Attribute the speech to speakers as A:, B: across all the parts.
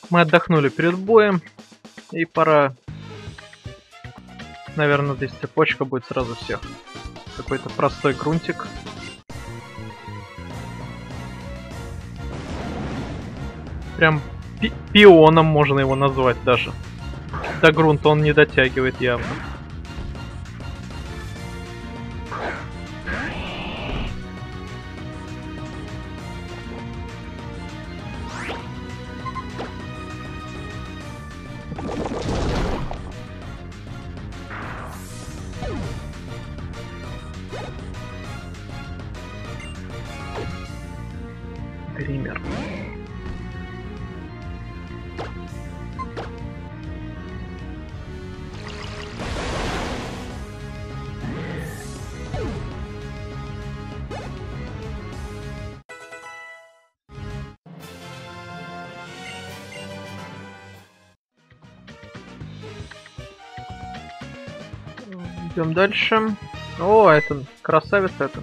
A: Мы отдохнули перед боем, и пора... Наверное, здесь цепочка будет сразу всех. Какой-то простой грунтик. Прям пионом можно его назвать даже. До грунта он не дотягивает явно. Гример. Идем дальше. О, это красавец это.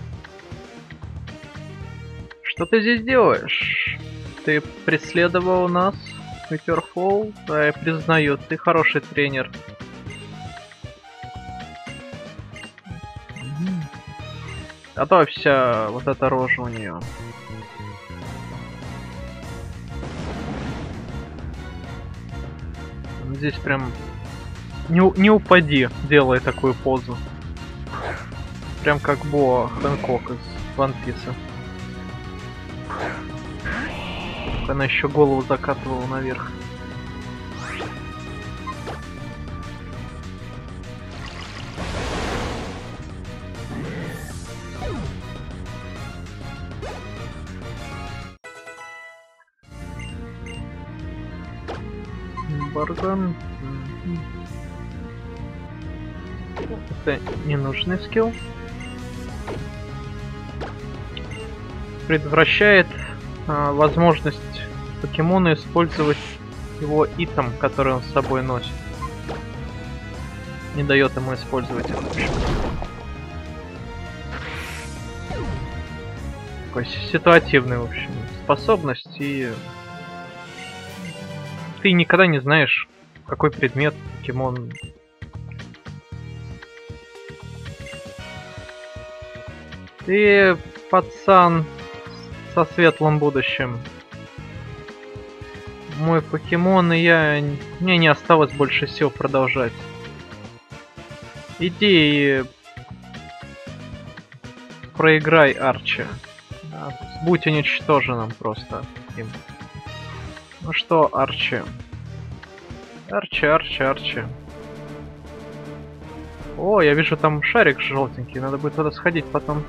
A: Что ты здесь делаешь? Ты преследовал нас, Метерфолл? Да, я признаю, ты хороший тренер. Готовься, вот эта рожа у нее. Здесь прям не упади, делай такую позу. Прям как Боа Хэнкок из One Piece. Она еще голову закатывала наверх. Барган. Это ненужный скилл. Предотвращает возможность покемона использовать его итем, который он с собой носит. Не дает ему использовать это. Такой ситуативный, в общем, способность, и ты никогда не знаешь, какой предмет покемон. Ты пацан со светлым будущим. Мой покемон, и мне не осталось больше сил продолжать. Иди и проиграй Арчи. Да, будь уничтоженным просто. Ну что, Арчи? Арчи. О, я вижу там шарик желтенький, надо будет туда сходить потом.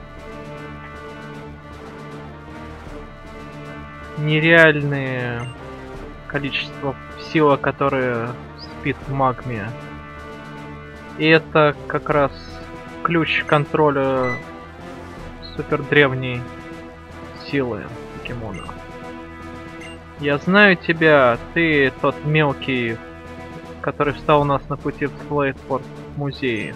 A: Нереальные количество силы, которые спит в магме. И это как раз ключ к контролю супер древней силы покемона. Я знаю тебя, ты тот мелкий, который встал у нас на пути в Слейтпорт музее.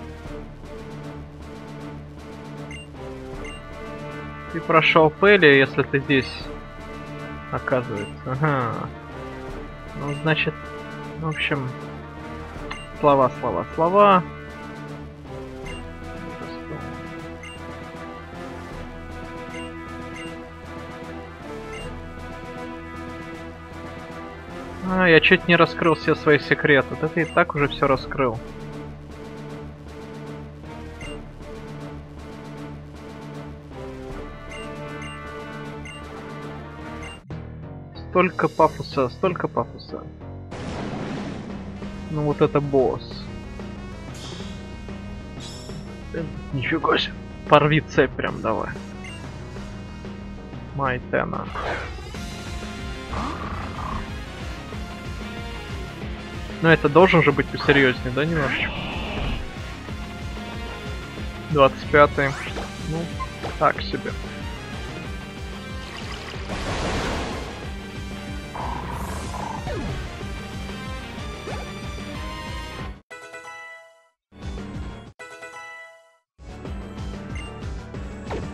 A: Ты прошел Пэли, если ты здесь, оказывается. Ага. Ну, значит, в общем, слова. Я чуть не раскрыл все свои секреты. Да ты и так уже все раскрыл. Столько пафоса. Ну вот это босс. Нифига себе. Порви цепь прям давай. Майтена. Но это должен же быть посерьезнее, да, немножечко? 25-й. Ну, так себе.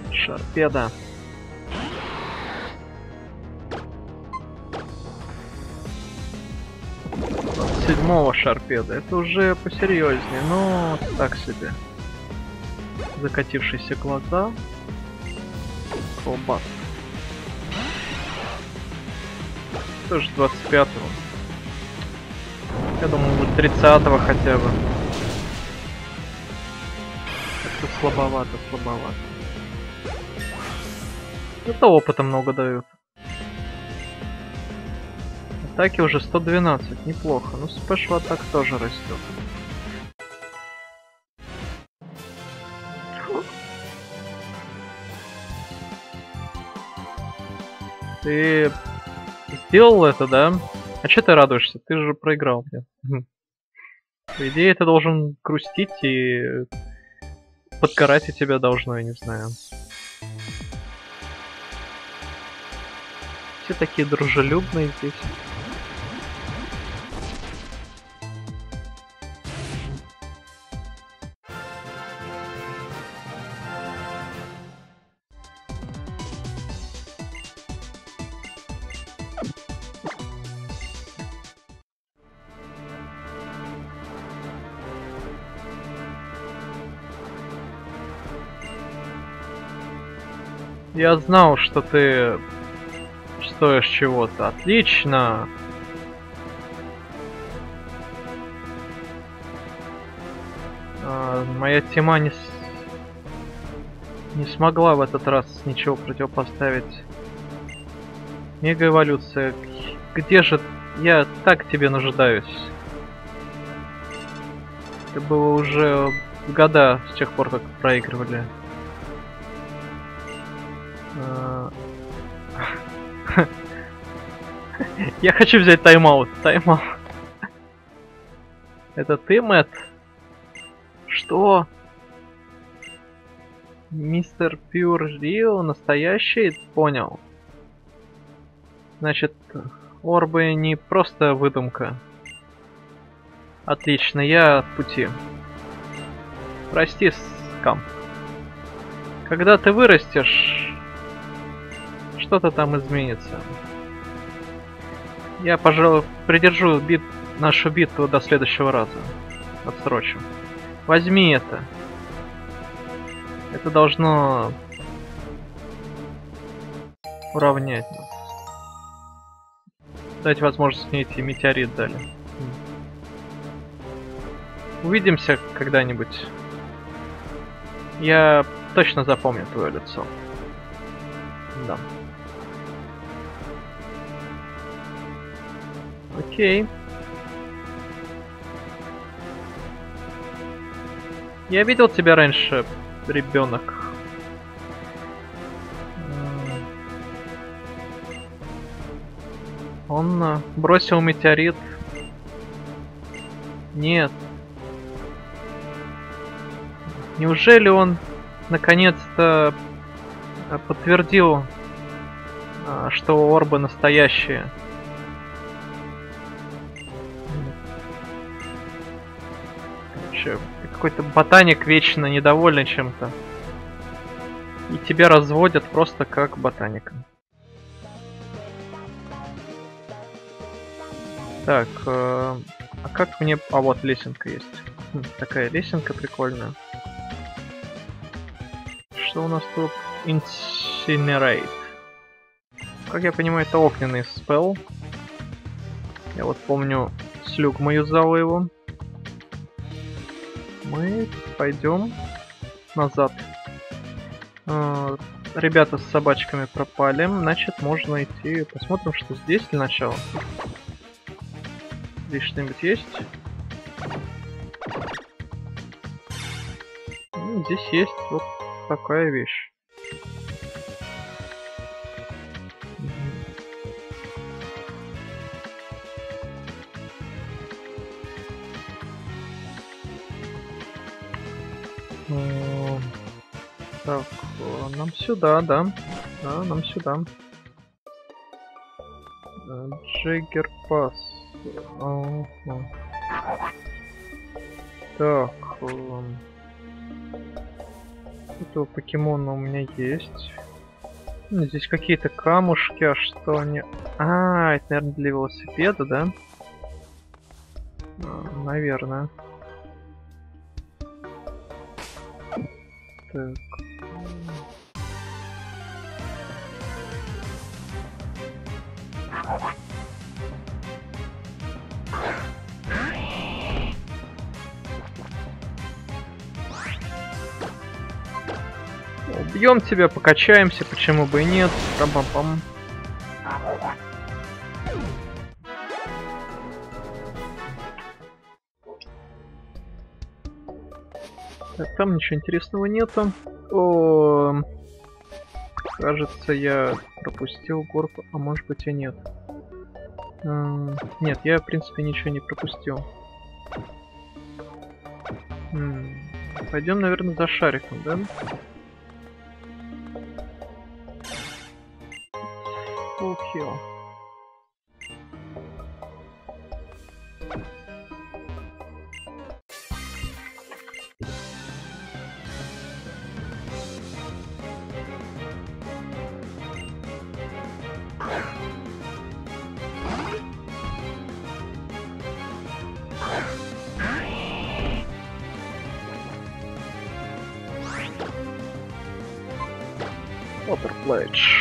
A: Шарпеда. седьмого Шарпеда. Это уже посерьезнее, но так себе. Закатившиеся глаза. Колбас. Тоже 25-го. Я думаю, будет 30-го хотя бы. Это слабовато. Это опыта много дают. Атаки уже 112, неплохо. Ну, спешл атак тоже растет. Ты сделал это, да? А че ты радуешься? Ты же проиграл, блин. По идее, ты должен грустить и подгорать, и тебя должно, я не знаю. Все такие дружелюбные здесь. Я знал, что ты стоишь чего-то. Отлично! Моя тема не смогла в этот раз ничего противопоставить. Мегаэволюция. Где же... Я так тебе нуждаюсь. Это было уже года с тех пор, как проигрывали. Я хочу взять тайм-аут. Тайм-аут. Это ты, Мэтт? Что? Мистер Пюр Рио настоящий? Понял. Значит, орбы не просто выдумка. Отлично, я в пути. Прости, скам. Когда ты вырастешь, что-то там изменится. Я, пожалуй, придержу нашу битву до следующего раза. Отсрочу. Возьми это. Это должно уравнять нас. Дать возможность найти метеорит далее. Увидимся когда-нибудь. Я точно запомню твое лицо. Да. Окей. Я видел тебя раньше, ребенок. Он бросил метеорит. Нет. Неужели он наконец-то подтвердил, что орбы настоящие? Короче, ты какой-то ботаник вечно недовольный чем-то. И тебя разводят просто как ботаника. Так, а как мне... А вот лесенка есть. Такая лесенка прикольная. Что у нас тут? Incinerate. Как я понимаю, это огненный спелл. Я вот помню, Слюгма юзала его. Мы пойдем назад. Ребята с собачками пропали. Значит, можно идти. Посмотрим, что здесь для начала. Здесь что-нибудь есть? Здесь есть вот такая вещь. Так, нам сюда, да. Да, нам сюда. Джеггер Пас. Так. Этого покемона у меня есть. Здесь какие-то камушки, а что они... А, это, наверное, для велосипеда, да? Наверное. Так. Убьем тебя, покачаемся, почему бы и нет. Пам-пам-пам. Так, там ничего интересного нету. О, кажется, я пропустил горку, а может быть и нет. Нет, я в принципе ничего не пропустил. Пойдем, наверное, за шариком, да? Окей. Waterplage.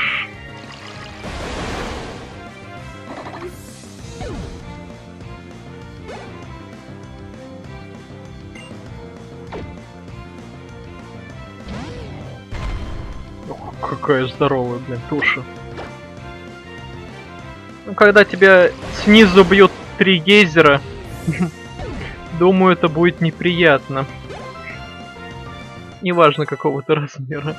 A: Ох, какая здоровая, блин, туша. Ну, когда тебя снизу бьют 3 гейзера, думаю, это будет неприятно. Неважно, какого ты размера.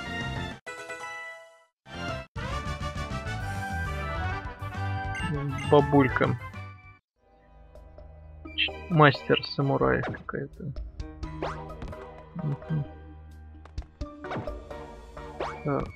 A: Бабулька. Мастер самурай какая-то. Так.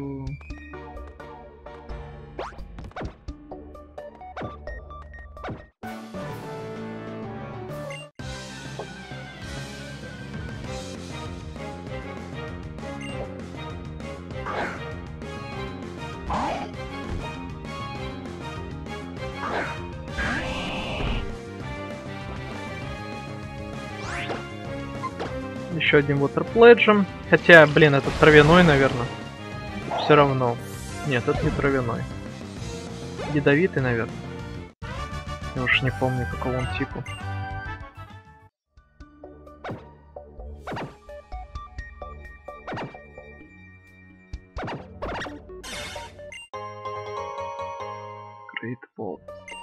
A: Еще одним Waterpledge. Хотя, блин, это травяной, наверное. Все равно. Нет, это не травяной. Ядовитый, наверное. Я уж не помню, какого он типа. Great Ball.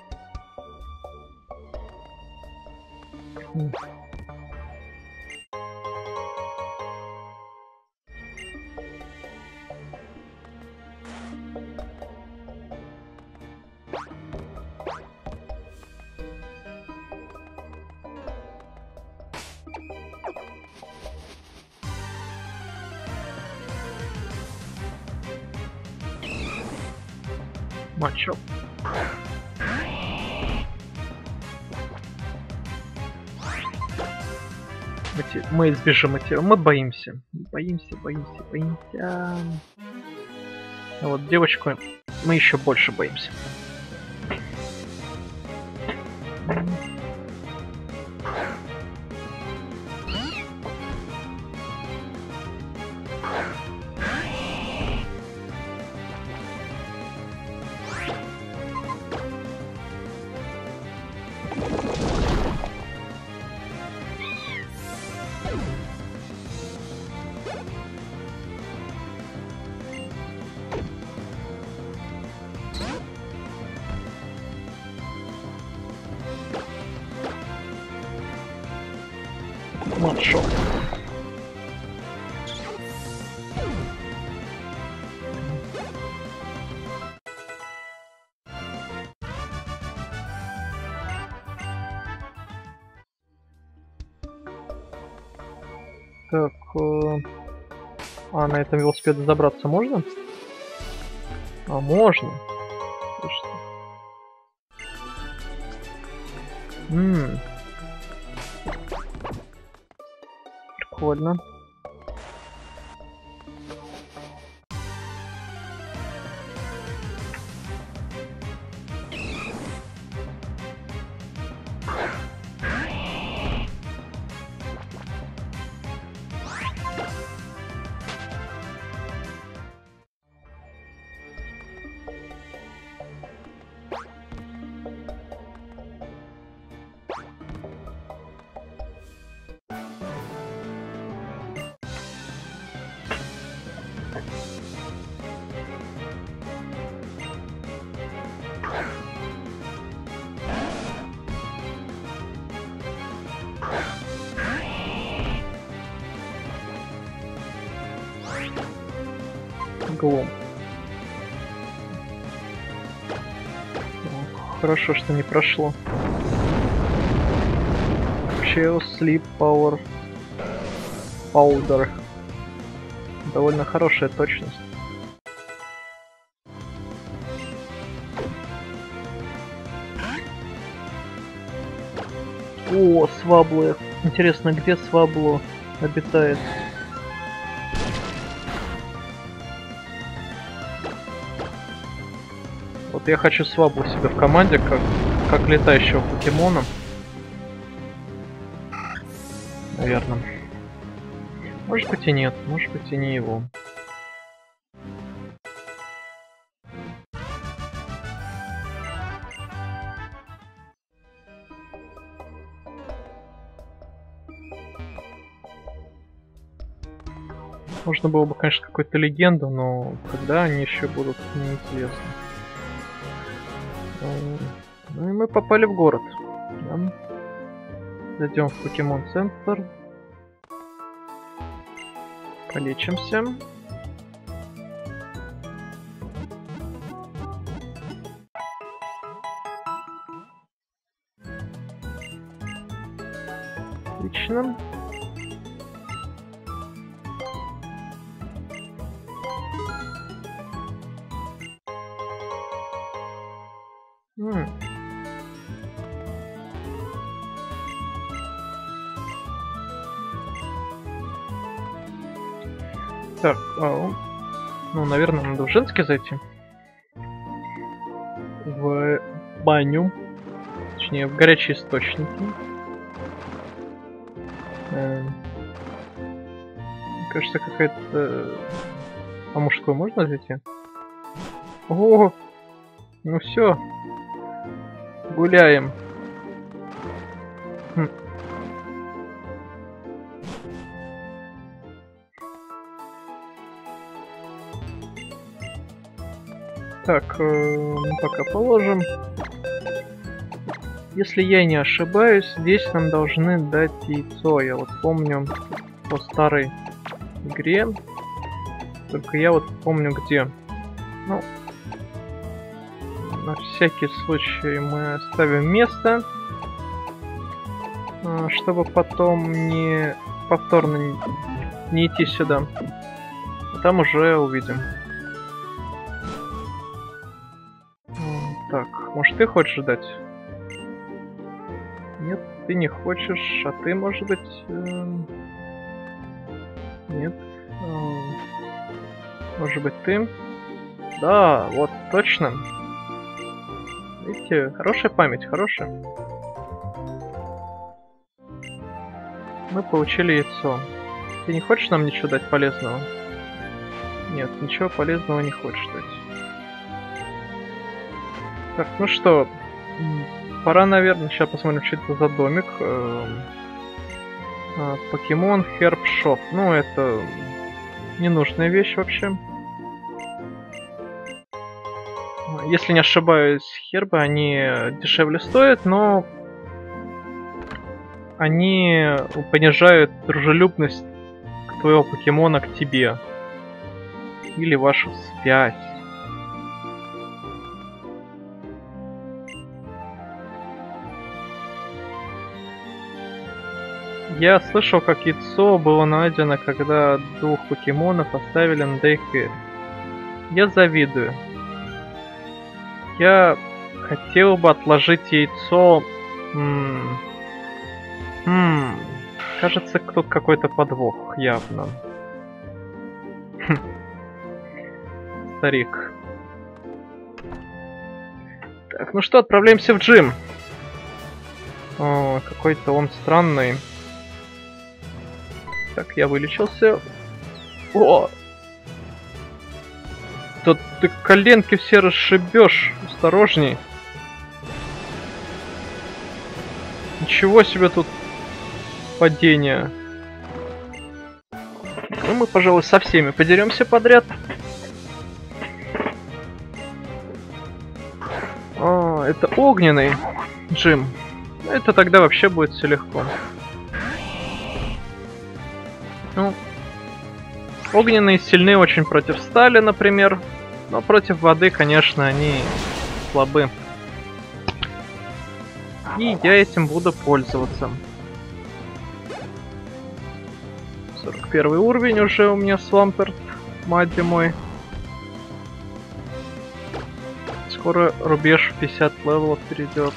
A: Матчап. Мы избежим эти. Мы боимся. Боимся. А вот девочку мы еще больше боимся. Матчап. Так, на этом велосипеде забраться можно? А, можно. Прикольно. Глом. Хорошо, что не прошло. Chill Sleep Power Powder. Довольно хорошая точность. О, Сваблы. Интересно, где Свабло обитает? Вот я хочу Сваблу себе в команде, как летающего покемона. Наверное. Может быть и нет, может быть и не его. Можно было бы, конечно, какую-то легенду, но когда они еще будут, неизвестно. Ну и мы попали в город. Да. Зайдем в покемон-центр. Полечимся. Отлично. Так, ну, наверное, надо в женский зайти. В баню. Точнее, в горячие источники. Кажется, какая-то... А мужской можно зайти? О! Ну все. Гуляем. Так, пока положим. Если я не ошибаюсь, здесь нам должны дать яйцо. Я вот помню по старой игре. Только я вот помню где. Ну, на всякий случай мы оставим место, чтобы потом не повторно не идти сюда. А там уже увидим. Так, может ты хочешь ждать? Нет, ты не хочешь, а ты, может быть... Нет. Может быть ты? Да, вот, точно. Видите, хорошая память, хорошая. Мы получили яйцо. Ты не хочешь нам ничего дать полезного? Нет, ничего полезного не хочешь дать. Так, ну что, пора, наверное, сейчас посмотрим, что это за домик. Покемон Herb Shop. Ну, это ненужная вещь вообще. Если не ошибаюсь, хербы, они дешевле стоят, но они понижают дружелюбность твоего покемона к тебе. Или вашу связь. Я слышал, как яйцо было найдено, когда двух покемонов оставили на Дейкере. Я завидую. Я хотел бы отложить яйцо... Кажется, тут какой-то подвох, явно. Старик. Так, ну что, отправляемся в джим. О, какой-то он странный. Так, я вылечился. О! Да ты коленки все расшибешь. Осторожней. Ничего себе тут падение. Ну, мы, пожалуй, со всеми подеремся подряд. О, это огненный джим. Это тогда вообще будет все легко. Ну, Огненные сильны очень против стали, например. Но против воды, конечно, они слабы. И я этим буду пользоваться. 41 уровень уже у меня Свамперт, Мадди мой. Скоро рубеж в 50 левелов перейдет.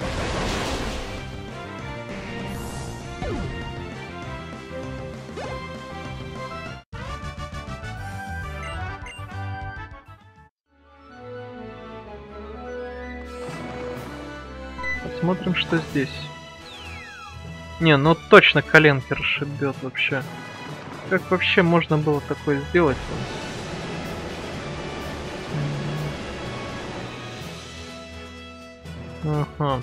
A: Посмотрим, что здесь. Не, ну точно коленки расшибет вообще. Как вообще можно было такое сделать? Ага.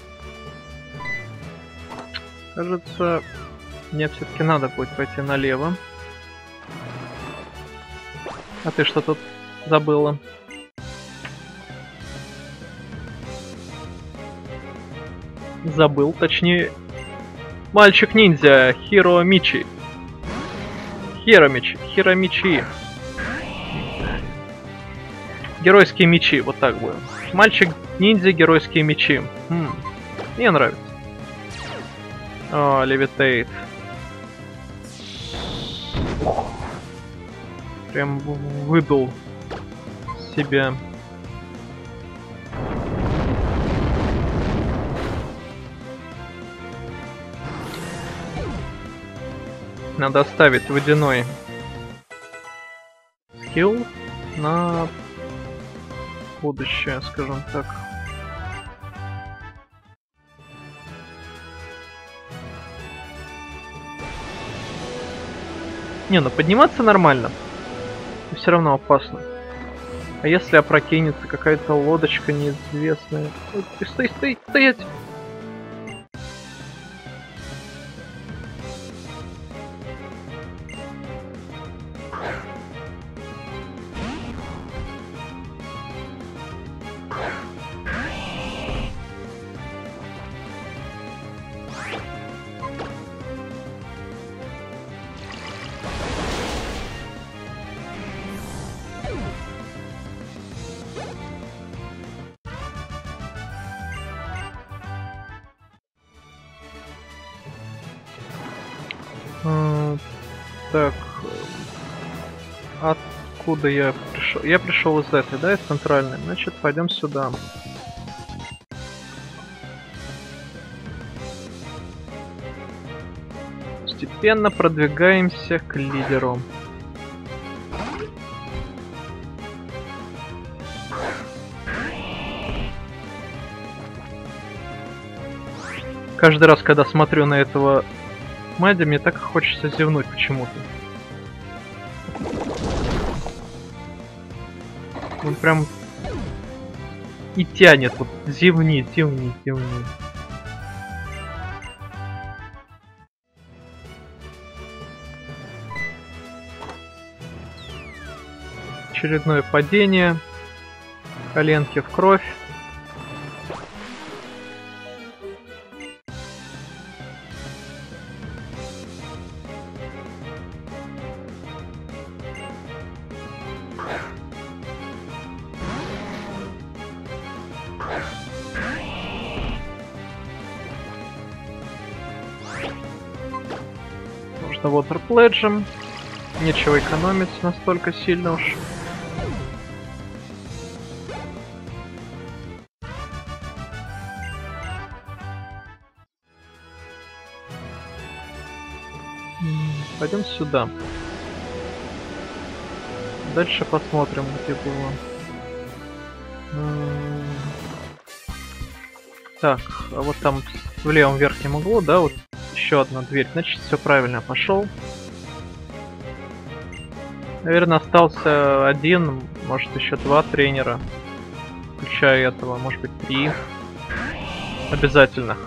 A: Кажется, мне все-таки надо будет пойти налево. А ты что тут забыла? Забыл, точнее, мальчик-ниндзя Хиромичи. Хиромичи. Геройские мечи, вот так будет. Мальчик-ниндзя, геройские мечи. Мне нравится. О, левитейт. Прям выдул себя. Надо оставить водяной скилл на будущее, скажем так. Не, ну подниматься нормально. Но все равно опасно. А если опрокинется какая-то лодочка неизвестная? Ой, стоять! Так, откуда я пришел? Я пришел из этой, да, из центральной. Значит, пойдем сюда. Постепенно продвигаемся к лидеру. Каждый раз, когда смотрю на этого Мадди, мне так хочется зевнуть почему-то. Он прям и тянет, вот зевни. Очередное падение. Коленки в кровь. Можно вотерпледжем. Нечего экономить настолько сильно уж. Пойдем сюда. Дальше посмотрим, где было. Так, а вот там в левом верхнем углу, да, вот еще одна дверь. Значит, все правильно, пошел. Наверное, остался один, может еще 2 тренера. Включая этого, может быть 3. Обязательных.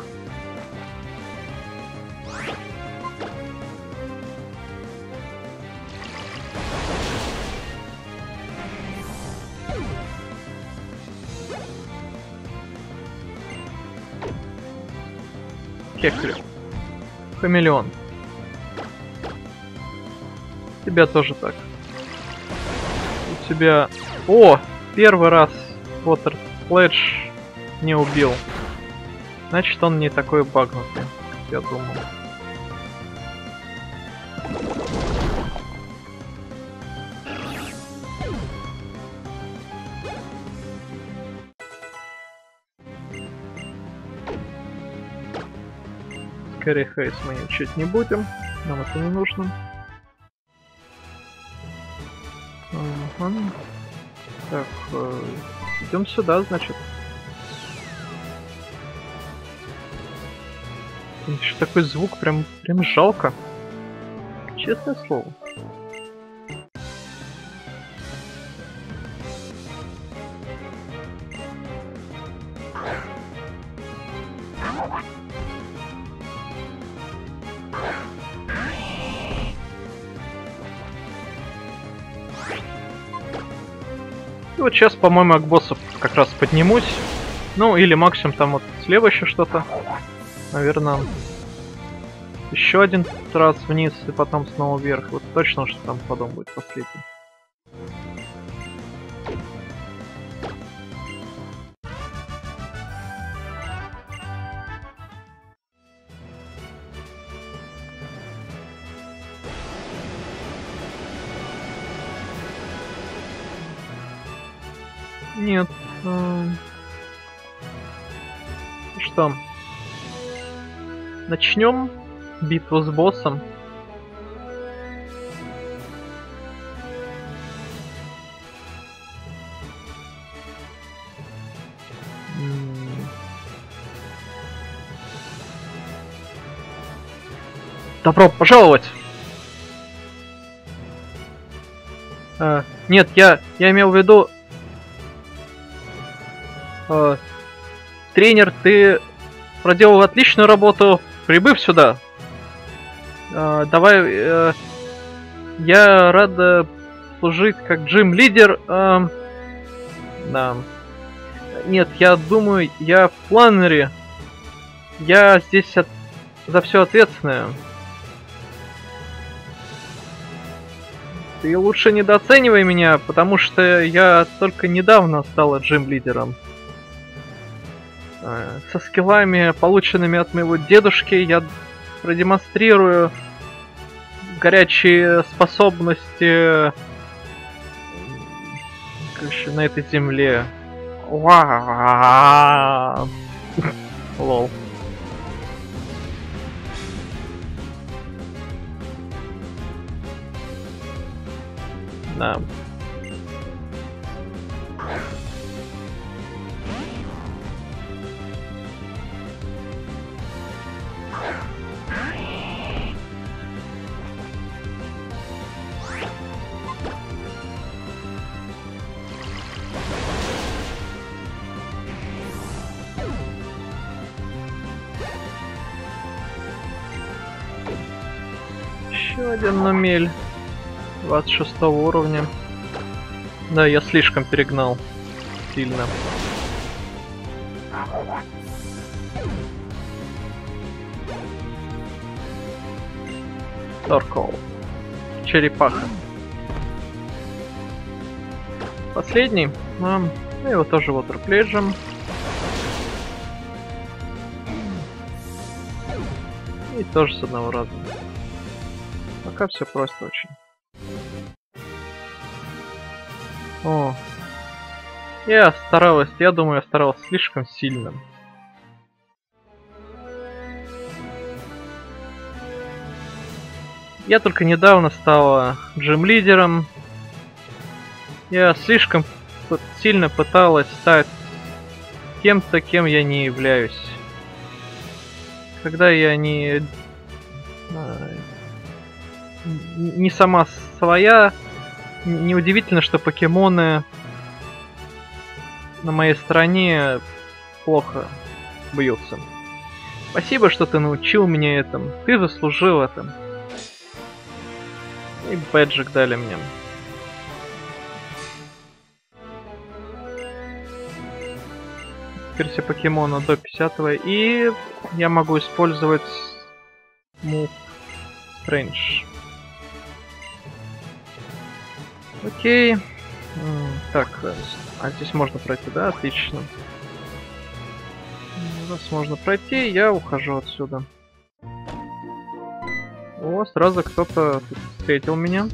A: Кекли. Хамелеон. Тебя тоже так. себя... О! Первый раз Water Splash не убил. Значит, он не такой багнутый, как я думал. Скорее Хейс мы учить не будем. Нам это не нужно. Ага. Так, идем сюда, значит. Еще такой звук, прям жалко. Честное слово. И вот сейчас, по-моему, к боссу как раз поднимусь. Ну, или максимум там вот слева еще что-то. Наверное, еще один раз вниз и потом снова вверх. Вот точно, что там потом будет последний. Нет. Что? Начнем битву с боссом. Добро пожаловать! Нет, я имел в виду... тренер, ты проделал отличную работу, прибыв сюда. Давай... я рад служить как джим-лидер. Да. Нет, я думаю, я в планере. Я здесь за все ответственная. Ты лучше недооценивай меня, потому что я только недавно стала джим-лидером. Со скиллами, полученными от моего дедушки, я продемонстрирую горячие способности на этой земле. Лол. Да. Еще один номель 26 уровня. Да, я слишком перегнал. Сильно. Торкол. Черепаха. Последний. Мы его тоже вотерпледжем. И тоже с одного раза. Пока все просто очень. О. Я думаю, я старалась слишком сильно. Я только недавно стала джим-лидером. Я слишком сильно пыталась стать кем-то, кем я не являюсь. Когда я не сама своя, неудивительно, что покемоны на моей стороне плохо бьются. Спасибо, что ты научил меня этому. Ты заслужил это. И бэджик дали мне. Теперь все покемоны до 50-го. И я могу использовать Move Strange. Окей. Так, а здесь можно пройти, да? Отлично. Раз можно пройти, я ухожу отсюда. О, сразу кто-то встретил меня.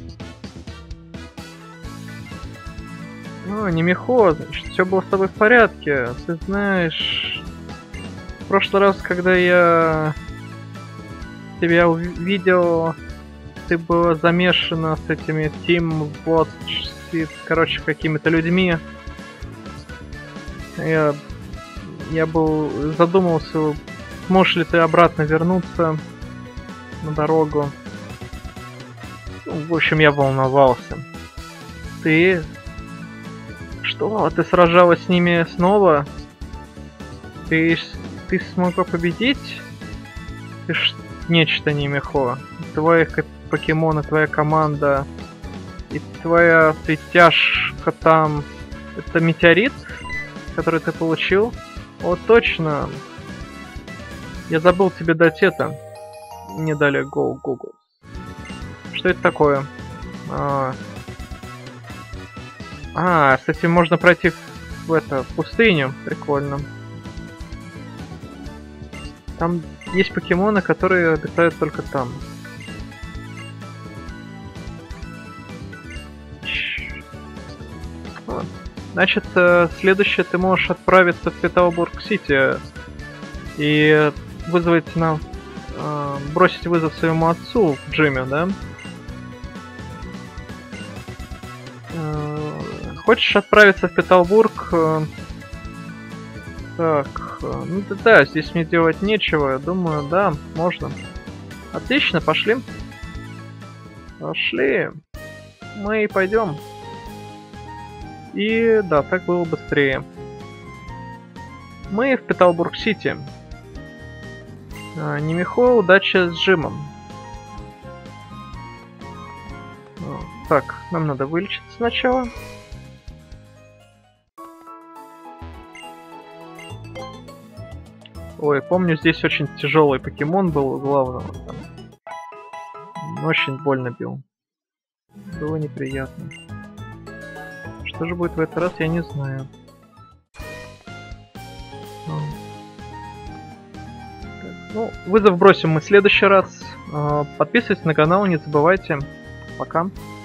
A: Ну, не Михо, значит, все было с тобой в порядке. Ты знаешь, в прошлый раз, когда я тебя увидел, ты была замешана с этими Team Watch, короче, какими-то людьми. Я был задумался, сможешь ли ты обратно вернуться на дорогу. Ну, в общем, я волновался. Ты... Что? Ты сражалась с ними снова? Ты смогла победить? Ты ж нечто, не Михо. Твои покемоны, твоя команда и твоя притяжка там... Это метеорит, который ты получил? О, точно. Я забыл тебе дать это. Мне дали Go Google. Что это такое? С этим можно пройти в пустыню. Прикольно. Там есть покемоны, которые обитают только там. Вот. Значит, следующее ты можешь отправиться в Петалбург-Сити и вызвать бросить вызов своему отцу Джимми, да? Хочешь отправиться в Петалбург? Так, ну да, здесь мне делать нечего, я думаю, да, можно. Отлично, пошли. Пошли. Мы пойдем. И да, так было быстрее. Мы в Петалбург-Сити. Немихо, удачи с Джимом. Так, нам надо вылечиться сначала. Ой, помню, здесь очень тяжелый покемон был у главного. Там. Очень больно бил. Было неприятно. Что же будет в этот раз, я не знаю. Ну, вызов бросим мы в следующий раз. Подписывайтесь на канал, не забывайте. Пока.